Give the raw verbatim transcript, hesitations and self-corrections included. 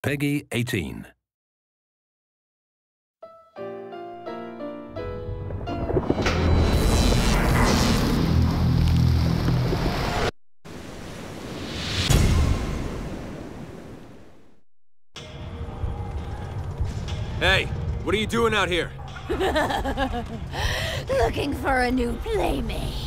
Peggy eighteen. Hey, what are you doing out here? Looking for a new playmate.